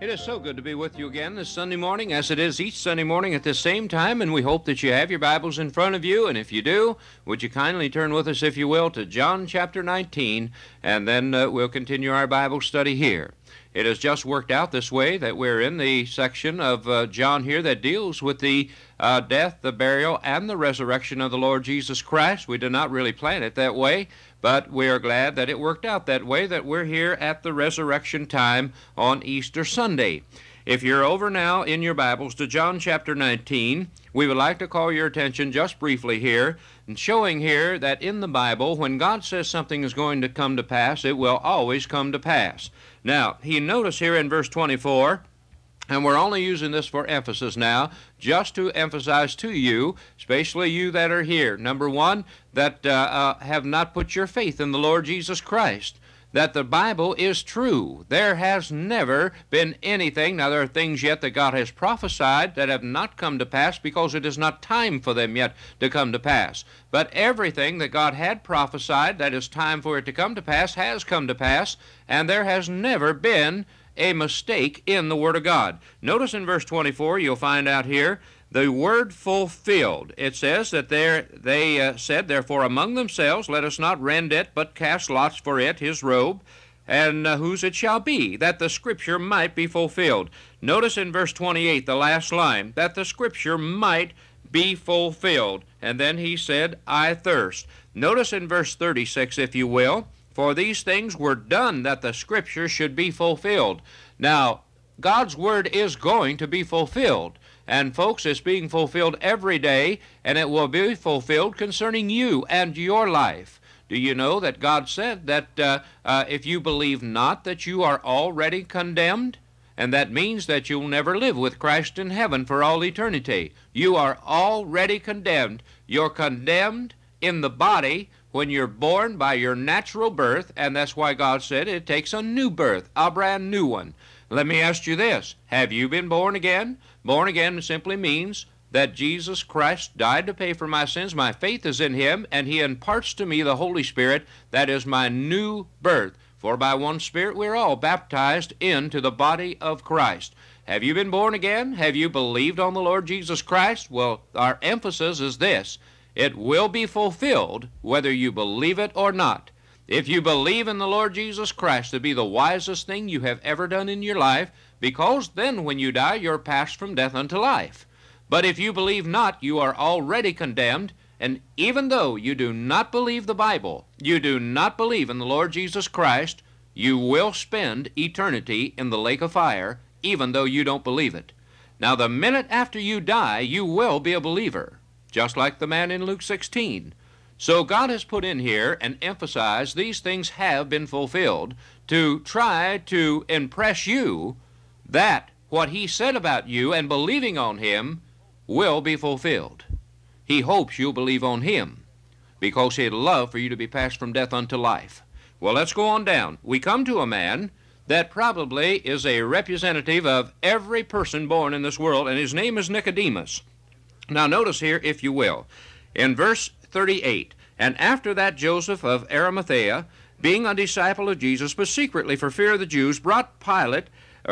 It is so good to be with you again this Sunday morning, as it is each Sunday morning at the same time, and we hope that you have your Bibles in front of you, and if you do, would you kindly turn with us, if you will, to John chapter 19, and then we'll continue our Bible study here. It has just worked out this way that we're in the section of John here that deals with the death, the burial, and the resurrection of the Lord Jesus Christ. We did not really plan it that way, but we are glad that it worked out that way, that we're here at the resurrection time on Easter Sunday. If you're over now in your Bibles to John chapter 19, we would like to call your attention just briefly here, and showing here that in the Bible, when God says something is going to come to pass, it will always come to pass. Now, you notice here in verse 24, and we're only using this for emphasis now, just to emphasize to you, especially you that are here, number one, that have not put your faith in the Lord Jesus Christ, that the Bible is true. There has never been anything, now there are things yet that God has prophesied that have not come to pass because it is not time for them yet to come to pass. But everything that God had prophesied that is time for it to come to pass has come to pass, and there has never been a mistake in the Word of God. Notice in verse 24, you'll find out here, the word fulfilled. It says that they said, therefore among themselves, let us not rend it, but cast lots for it, his robe, and whose it shall be, that the Scripture might be fulfilled. Notice in verse 28, the last line, that the Scripture might be fulfilled. And then he said, I thirst. Notice in verse 36, if you will, for these things were done that the Scripture should be fulfilled. Now, God's Word is going to be fulfilled. And folks, it's being fulfilled every day, and it will be fulfilled concerning you and your life. Do you know that God said that if you believe not, that you are already condemned? And that means that you'll never live with Christ in heaven for all eternity. You are already condemned. You're condemned in the body when you're born by your natural birth, and that's why God said it takes a new birth, a brand new one. Let me ask you this. Have you been born again? Born again simply means that Jesus Christ died to pay for my sins. My faith is in Him, and He imparts to me the Holy Spirit. That is my new birth. For by one Spirit we're all baptized into the body of Christ. Have you been born again? Have you believed on the Lord Jesus Christ? Well, our emphasis is this. It will be fulfilled whether you believe it or not. If you believe in the Lord Jesus Christ to be the wisest thing you have ever done in your life, because then when you die, you're passed from death unto life. But if you believe not, you are already condemned, and even though you do not believe the Bible, you do not believe in the Lord Jesus Christ, you will spend eternity in the lake of fire, even though you don't believe it. Now, the minute after you die, you will be a believer, just like the man in Luke 16. So God has put in here and emphasized these things have been fulfilled to try to impress you that what He said about you and believing on Him will be fulfilled. He hopes you'll believe on Him because He'd love for you to be passed from death unto life. Well, let's go on down. We come to a man that probably is a representative of every person born in this world, and his name is Nicodemus. Now notice here, if you will, in verse 38, and after that Joseph of Arimathea, being a disciple of Jesus, but secretly for fear of the Jews, besought Pilate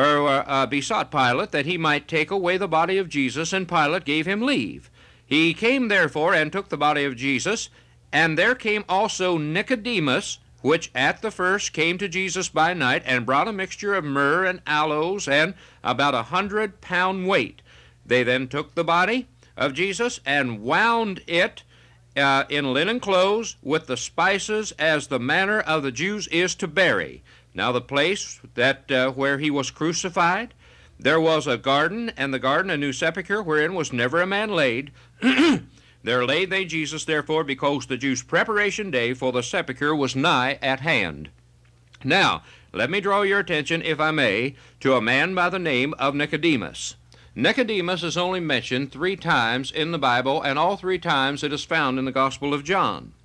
that he might take away the body of Jesus, and Pilate gave him leave. He came therefore and took the body of Jesus, and there came also Nicodemus, which at the first came to Jesus by night, and brought a mixture of myrrh and aloes, and about 100 pound weight. They then took the body of Jesus and wound it in linen clothes with the spices, as the manner of the Jews is to bury. Now the place that where he was crucified, there was a garden, and the garden a new sepulchre, wherein was never a man laid. There laid they Jesus, therefore, because the Jews' preparation day for the sepulchre was nigh at hand. Now, let me draw your attention, if I may, to a man by the name of Nicodemus. Nicodemus is only mentioned 3 times in the Bible, and all 3 times it is found in the Gospel of John.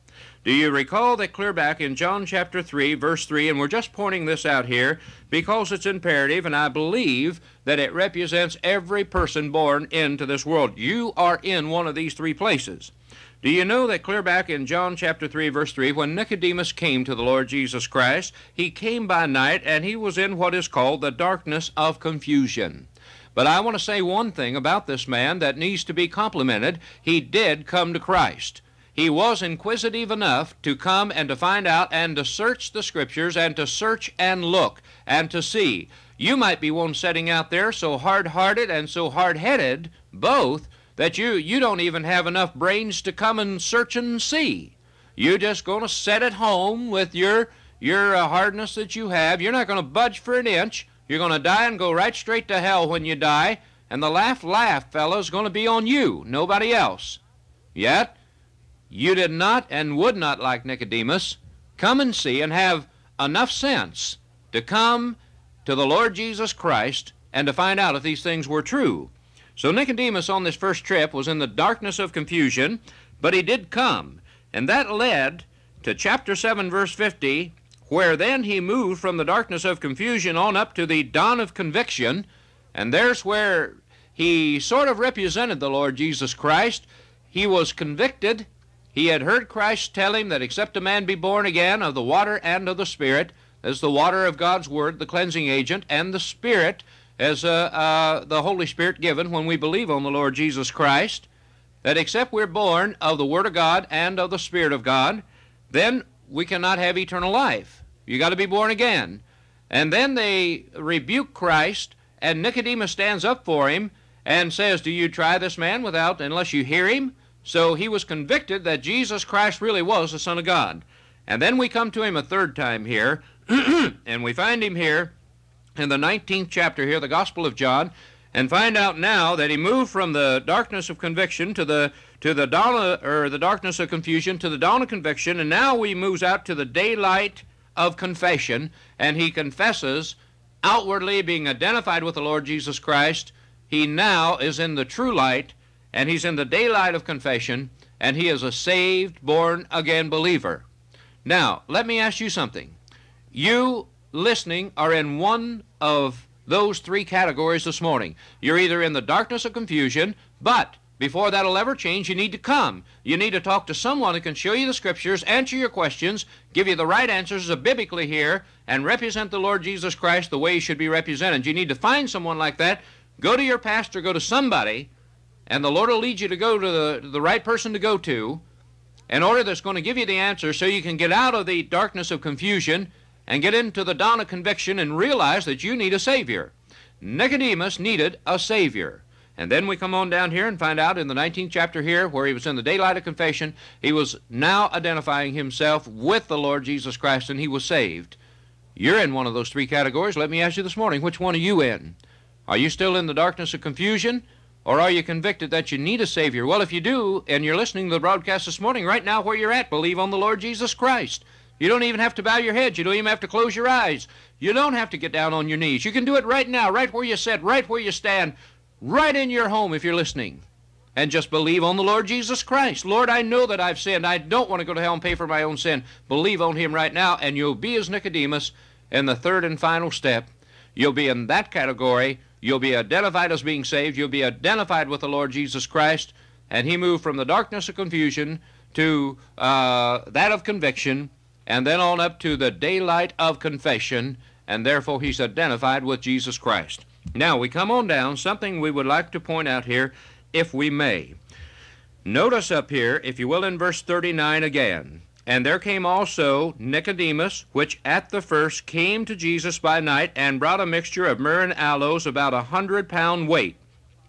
Do you recall that clear back in John chapter 3, verse 3, and we're just pointing this out here because it's imperative, and I believe that it represents every person born into this world. You are in one of these three places. Do you know that clear back in John chapter 3, verse 3, when Nicodemus came to the Lord Jesus Christ, he came by night, and he was in what is called the darkness of confusion. But I want to say one thing about this man that needs to be complimented. He did come to Christ. He was inquisitive enough to come and to find out and to search the Scriptures and to search and look and to see. You might be one sitting out there so hard-hearted and so hard-headed, both, that you don't even have enough brains to come and search and see. You're just going to sit at home with your hardness that you have. You're not going to budge for an inch. You're going to die and go right straight to hell when you die, and the laugh, fellow, is going to be on you, nobody else. Yet, you did not and would not, like Nicodemus, come and see and have enough sense to come to the Lord Jesus Christ and to find out if these things were true. So Nicodemus on this first trip was in the darkness of confusion, but he did come. And that led to chapter 7, verse 50, where then he moved from the darkness of confusion on up to the dawn of conviction, and there's where he sort of represented the Lord Jesus Christ. He was convicted. He had heard Christ tell him that except a man be born again of the water and of the Spirit, as the water of God's Word, the cleansing agent, and the Spirit as the Holy Spirit given when we believe on the Lord Jesus Christ, that except we're born of the Word of God and of the Spirit of God, then we cannot have eternal life. You got to be born again. And then they rebuke Christ, and Nicodemus stands up for him and says, do you try this man unless you hear him? So he was convicted that Jesus Christ really was the Son of God. And then we come to him a third time here, and we find him here in the 19th chapter here, the Gospel of John, and find out now that he moved from the darkness of conviction to the dawn, or the darkness of confusion to the dawn of conviction, and now he moves out to the daylight of confession, and he confesses outwardly, being identified with the Lord Jesus Christ. He now is in the true light, and he's in the daylight of confession, and he is a saved, born-again believer. Now, let me ask you something. You listening are in one of those three categories this morning. You're either in the darkness of confusion, but before that'll ever change, you need to come. You need to talk to someone who can show you the Scriptures, answer your questions, give you the right answers biblically here, and represent the Lord Jesus Christ the way he should be represented. You need to find someone like that. Go to your pastor, go to somebody, and the Lord will lead you to go to the right person to go to in order that's going to give you the answer so you can get out of the darkness of confusion and get into the dawn of conviction and realize that you need a Savior. Nicodemus needed a Savior. And then we come on down here and find out in the 19th chapter here, where he was in the daylight of confession, he was now identifying himself with the Lord Jesus Christ, and he was saved. You're in one of those three categories. Let me ask you this morning, which one are you in? Are you still in the darkness of confusion, or are you convicted that you need a Savior? Well, if you do, and you're listening to the broadcast this morning, right now where you're at, believe on the Lord Jesus Christ. You don't even have to bow your head. You don't even have to close your eyes. You don't have to get down on your knees. You can do it right now, right where you sit, right where you stand, right in your home if you're listening. And just believe on the Lord Jesus Christ. Lord, I know that I've sinned. I don't want to go to hell and pay for my own sin. Believe on him right now, and you'll be as Nicodemus in the third and final step. You'll be in that category. You'll be identified as being saved. You'll be identified with the Lord Jesus Christ. And he moved from the darkness of confusion to that of conviction, and then on up to the daylight of confession, and therefore he's identified with Jesus Christ. Now, we come on down, something we would like to point out here, if we may. Notice up here, if you will, in verse 39 again. And there came also Nicodemus, which at the first came to Jesus by night, and brought a mixture of myrrh and aloes, about 100 pound weight.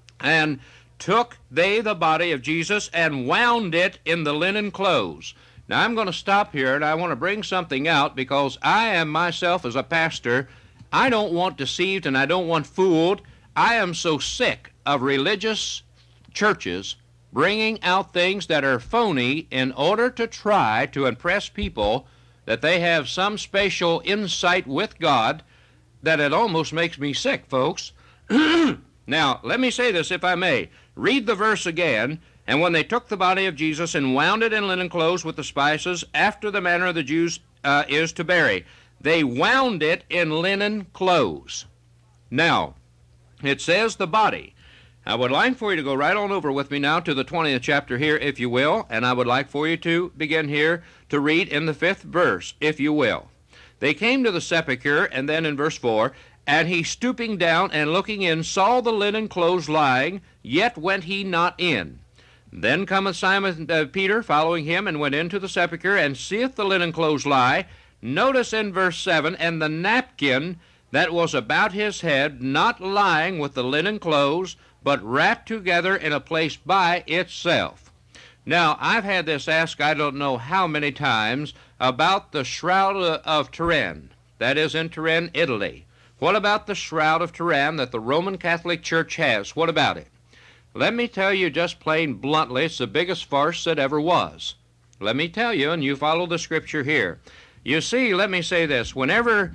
And took they the body of Jesus, and wound it in the linen clothes. Now, I'm going to stop here, and I want to bring something out, because I am myself, as a pastor, I don't want deceived and I don't want fooled. I am so sick of religious churches bringing out things that are phony in order to try to impress people that they have some special insight with God, that it almost makes me sick, folks. Now, let me say this, if I may. Read the verse again, And when they took the body of Jesus and wound it in linen clothes with the spices, after the manner of the Jews is to bury. They wound it in linen clothes. Now, it says the body. I would like for you to go right on over with me now to the 20th chapter here, if you will, and I would like for you to begin here to read in the 5th verse, if you will. They came to the sepulchre, and then in verse 4, and he stooping down and looking in saw the linen clothes lying, yet went he not in. Then cometh Simon Peter following him, and went into the sepulchre, and seeth the linen clothes lie. Notice in verse 7, and the napkin that was about his head, not lying with the linen clothes, but wrapped together in a place by itself. Now, I've had this asked I don't know how many times about the Shroud of Turin. That is in Turin, Italy. What about the Shroud of Turin that the Roman Catholic Church has? What about it? Let me tell you just plain bluntly, it's the biggest farce that ever was. Let me tell you, and you follow the scripture here. You see, let me say this. Whenever,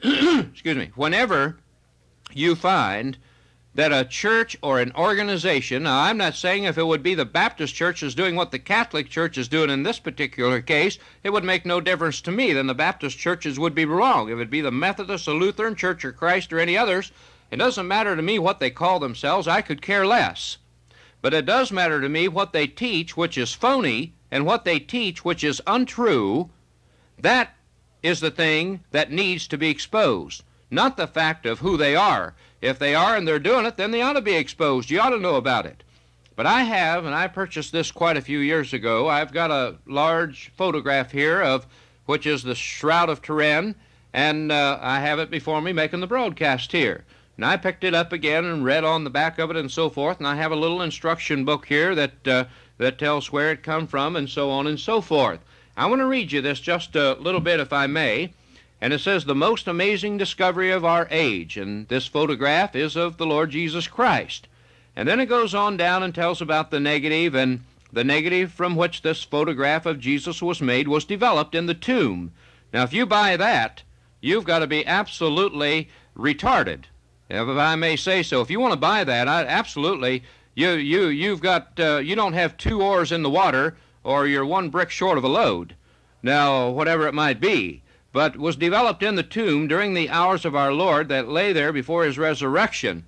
whenever you find that a church or an organization, now I'm not saying if it would be the Baptist church is doing what the Catholic Church is doing in this particular case, it would make no difference to me. Then the Baptist churches would be wrong. If it would be the Methodist, the Lutheran Church, or Christ, or any others, it doesn't matter to me what they call themselves. I could care less. But it does matter to me what they teach, which is phony, and what they teach, which is untrue. That is the thing that needs to be exposed, not the fact of who they are. If they are and they're doing it, then they ought to be exposed. You ought to know about it. But I have, and I purchased this quite a few years ago, I've got a large photograph here of which is the Shroud of Turin, and I have it before me making the broadcast here. And I picked it up again and read on the back of it and so forth, and I have a little instruction book here that tells where it come from and so on and so forth. I want to read you this just a little bit, if I may. And it says, the most amazing discovery of our age. And this photograph is of the Lord Jesus Christ. And then it goes on down and tells about the negative, and the negative from which this photograph of Jesus was made was developed in the tomb. Now, if you buy that, you've got to be absolutely retarded, if I may say so. If you want to buy that, absolutely, you don't have 2 oars in the water, or you're 1 brick short of a load. Now, whatever it might be. But was developed in the tomb during the hours of our Lord that lay there before his resurrection.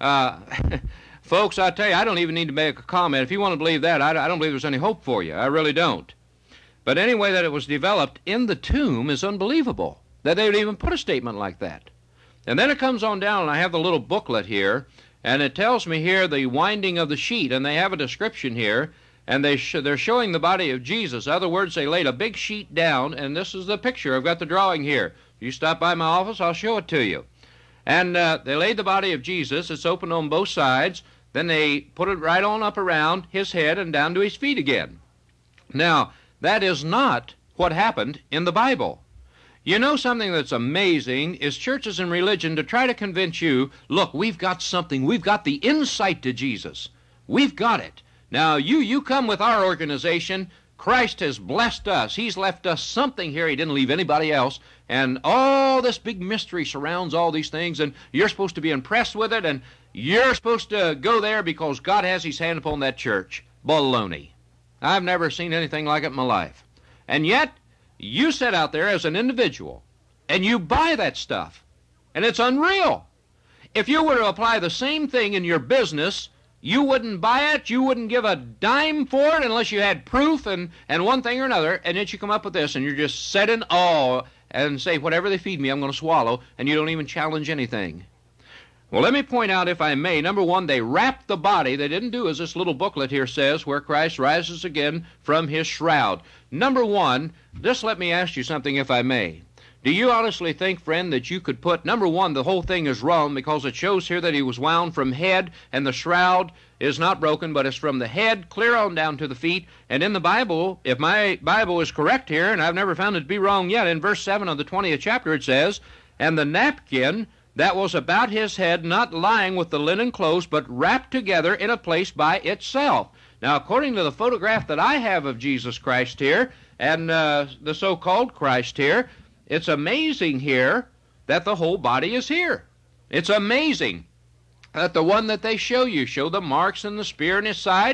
Folks, I tell you, I don't even need to make a comment. If you want to believe that, I don't believe there's any hope for you. I really don't. But anyway, that it was developed in the tomb is unbelievable, that they would even put a statement like that. And then it comes on down, and I have the little booklet here, and it tells me here the winding of the sheet, and they have a description here. And they're showing the body of Jesus. In other words, they laid a big sheet down, and this is the picture. I've got the drawing here. If you stop by my office, I'll show it to you. And they laid the body of Jesus. It's open on both sides. Then they put it right on up around his head and down to his feet again. Now, that is not what happened in the Bible. You know, something that's amazing is churches and religion to try to convince you, look, we've got something. We've got the insight to Jesus. We've got it. Now, you come with our organization. Christ has blessed us. He's left us something here he didn't leave anybody else. And all this big mystery surrounds all these things, and you're supposed to be impressed with it, and you're supposed to go there because God has his hand upon that church. Baloney. I've never seen anything like it in my life. And yet, you sit out there as an individual, and you buy that stuff, and it's unreal. If you were to apply the same thing in your business, you wouldn't buy it, you wouldn't give a dime for it unless you had proof and one thing or another, and yet you come up with this, and you're just set in awe and say, whatever they feed me, I'm going to swallow, and you don't even challenge anything. Well, let me point out, if I may, number one, they wrapped the body. They didn't do as this little booklet here says, where Christ rises again from his shroud. Number one, just let me ask you something, if I may. Do you honestly think, friend, that you could put, number one, the whole thing is wrong because it shows here that he was wound from head, and the shroud is not broken, but it's from the head clear on down to the feet. And in the Bible, if my Bible is correct here, and I've never found it to be wrong yet, in verse 7 of the 20th chapter it says, and the napkin that was about his head not lying with the linen clothes, but wrapped together in a place by itself. Now, according to the photograph that I have of Jesus Christ here, and the so-called Christ here, it's amazing here that the whole body is here. It's amazing that the one that they show the marks and the spear in his side,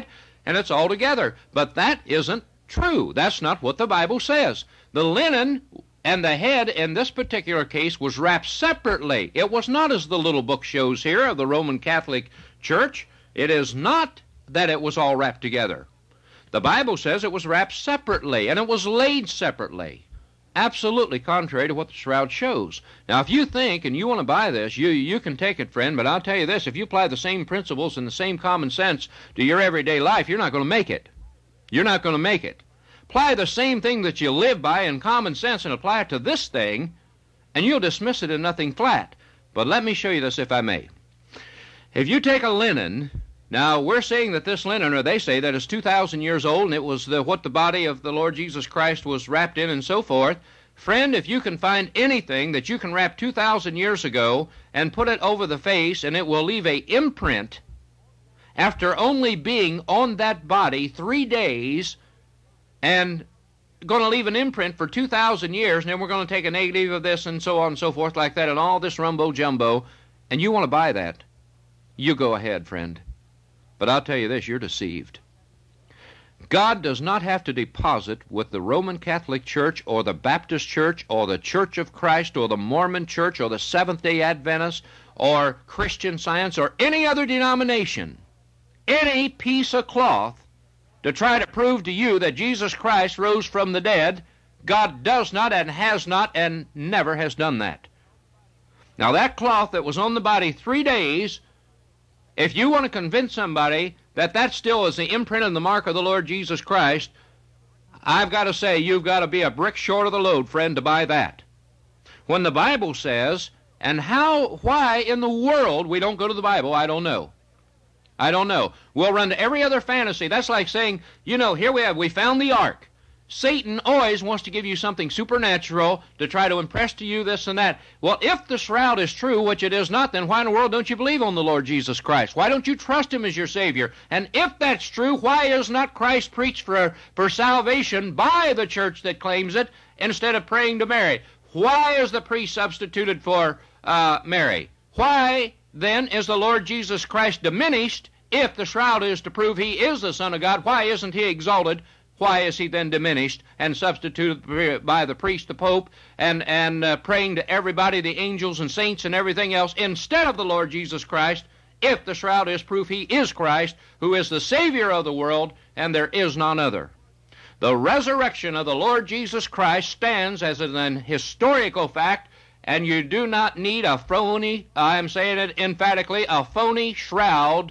and it's all together. But that isn't true. That's not what the Bible says. The linen and the head in this particular case was wrapped separately. It was not as the little book shows here of the Roman Catholic Church. It is not that it was all wrapped together. The Bible says it was wrapped separately, and it was laid separately. Absolutely contrary to what the shroud shows. Now, if you think and you want to buy this, you can take it, friend, but I'll tell you this, if you apply the same principles and the same common sense to your everyday life, you're not going to make it. You're not going to make it. Apply the same thing that you live by in common sense and apply it to this thing, and you'll dismiss it in nothing flat. But let me show you this, if I may. If you take a linen, now we're saying that this linen, or they say that it's 2,000 years old, and it was what the body of the Lord Jesus Christ was wrapped in and so forth. Friend, if you can find anything that you can wrap 2,000 years ago and put it over the face, and it will leave a imprint after only being on that body 3 days, and going to leave an imprint for 2,000 years, and then we're going to take a negative of this and so on and so forth like that, and all this rumbo-jumbo, and you want to buy that, you go ahead, friend. But I'll tell you this, you're deceived. God does not have to deposit with the Roman Catholic Church or the Baptist Church or the Church of Christ or the Mormon Church or the Seventh-day Adventist or Christian Science or any other denomination any piece of cloth to try to prove to you that Jesus Christ rose from the dead. God does not and has not and never has done that. Now that cloth that was on the body 3 days, if you want to convince somebody that that still is the imprint and the mark of the Lord Jesus Christ, I've got to say you've got to be a brick short of the load, friend, to buy that. When the Bible says, and why in the world we don't go to the Bible, I don't know. I don't know. We'll run to every other fantasy. That's like saying, you know, here we found the ark. Satan always wants to give you something supernatural to try to impress to you this and that. Well, if the shroud is true, which it is not, then why in the world don't you believe on the Lord Jesus Christ? Why don't you trust Him as your Savior? And if that's true, why is not Christ preached for salvation by the church that claims it instead of praying to Mary? Why is the priest substituted for Mary? Why then is the Lord Jesus Christ diminished if the shroud is to prove He is the Son of God? Why isn't He exalted? Why is He then diminished and substituted by the priest, the Pope, and praying to everybody, the angels and saints and everything else, instead of the Lord Jesus Christ, if the shroud is proof He is Christ, who is the Savior of the world, and there is none other? The resurrection of the Lord Jesus Christ stands as an historical fact, and you do not need a phony, I am saying it emphatically, a phony shroud,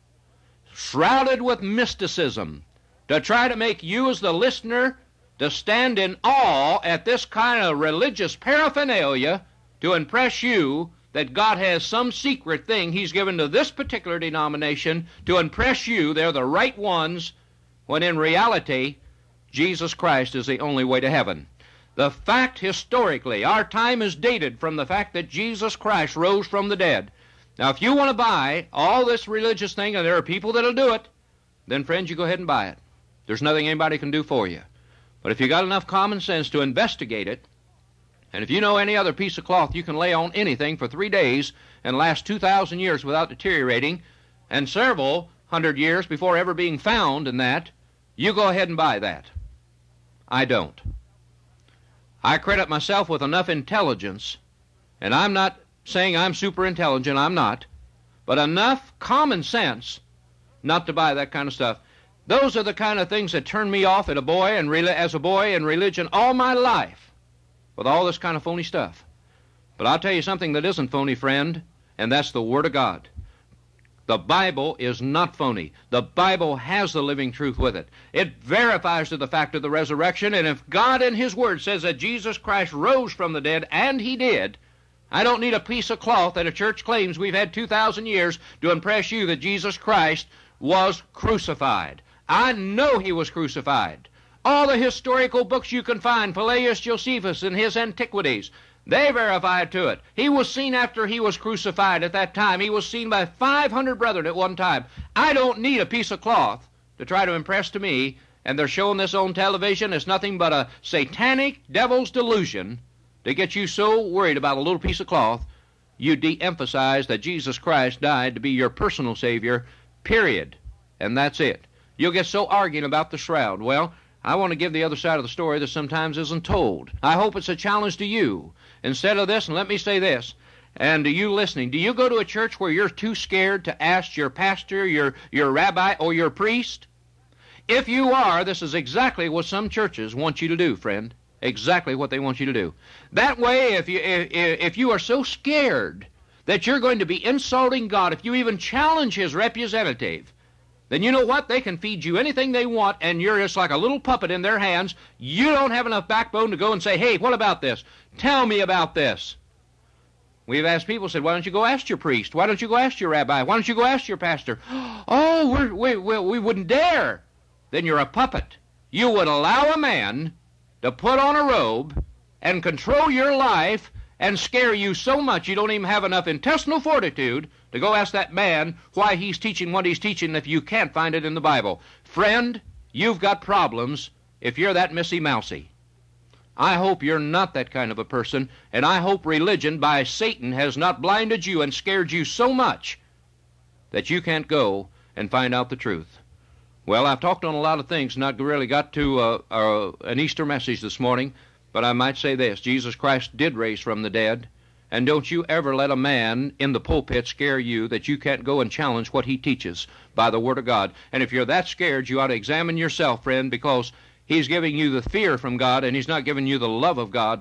shrouded with mysticism, to try to make you as the listener to stand in awe at this kind of religious paraphernalia to impress you that God has some secret thing He's given to this particular denomination to impress you they're the right ones, when in reality Jesus Christ is the only way to heaven. The fact historically, our time is dated from the fact that Jesus Christ rose from the dead. Now if you want to buy all this religious thing, and there are people that'll do it, then friends, you go ahead and buy it. There's nothing anybody can do for you. But if you got enough common sense to investigate it, and if you know any other piece of cloth you can lay on anything for 3 days and last 2,000 years without deteriorating, and several hundred years before ever being found in that, you go ahead and buy that. I don't. I credit myself with enough intelligence, and I'm not saying I'm super intelligent, I'm not, but enough common sense not to buy that kind of stuff. Those are the kind of things that turn me off as a boy in religion all my life, with all this kind of phony stuff. But I'll tell you something that isn't phony, friend, and that's the Word of God. The Bible is not phony. The Bible has the living truth with it. It verifies to the fact of the resurrection, and if God in His Word says that Jesus Christ rose from the dead, and He did, I don't need a piece of cloth that a church claims we've had 2,000 years to impress you that Jesus Christ was crucified. I know He was crucified. All the historical books you can find, Palaius Josephus and his Antiquities, they verify to it. He was seen after he was crucified at that time. He was seen by 500 brethren at one time. I don't need a piece of cloth to try to impress to me, and they're showing this on television. It's nothing but a satanic devil's delusion to get you so worried about a little piece of cloth, you de-emphasize that Jesus Christ died to be your personal Savior, period. And that's it. You'll get so arguing about the shroud. Well, I want to give the other side of the story that sometimes isn't told. I hope it's a challenge to you. Instead of this, and let me say this, and to you listening, do you go to a church where you're too scared to ask your pastor, your rabbi, or your priest? If you are, this is exactly what some churches want you to do, friend. Exactly what they want you to do. That way, if you are so scared that you're going to be insulting God, if you even challenge His representative, then you know what? They can feed you anything they want, and you're just like a little puppet in their hands. You don't have enough backbone to go and say, hey, what about this? Tell me about this. We've asked people, said, why don't you go ask your priest? Why don't you go ask your rabbi? Why don't you go ask your pastor? Oh, we wouldn't dare. Then you're a puppet. You would allow a man to put on a robe and control your life and scare you so much you don't even have enough intestinal fortitude to go ask that man why he's teaching what he's teaching if you can't find it in the Bible. Friend, you've got problems if you're that Missy Mousy. I hope you're not that kind of a person, and I hope religion by Satan has not blinded you and scared you so much that you can't go and find out the truth. Well, I've talked on a lot of things, not really got to an Easter message this morning, but I might say this. Jesus Christ did raise from the dead, and don't you ever let a man in the pulpit scare you that you can't go and challenge what he teaches by the Word of God. And if you're that scared, you ought to examine yourself, friend, because He's giving you the fear from God, and He's not giving you the love of God,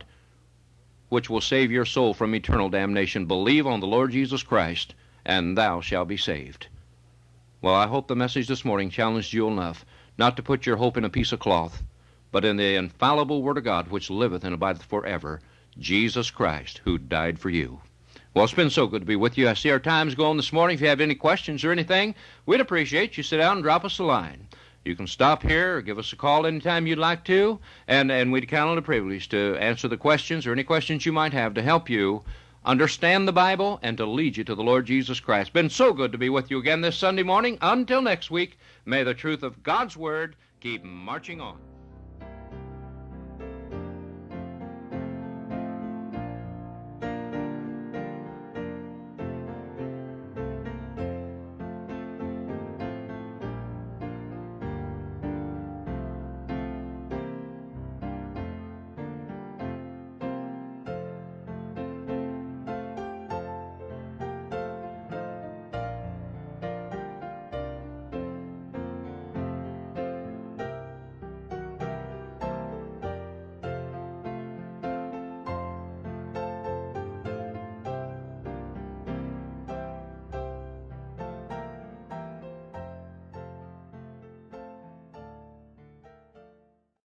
which will save your soul from eternal damnation. Believe on the Lord Jesus Christ, and thou shalt be saved. Well, I hope the message this morning challenged you enough not to put your hope in a piece of cloth, but in the infallible Word of God, which liveth and abideth forever, Jesus Christ, who died for you. Well, it's been so good to be with you. I see our time's going this morning. If you have any questions or anything, we'd appreciate you sit down and drop us a line. You can stop here or give us a call anytime you'd like to, and we'd count on the privilege to answer the questions or any questions you might have to help you understand the Bible and to lead you to the Lord Jesus Christ. Been so good to be with you again this Sunday morning. Until next week, may the truth of God's Word keep marching on.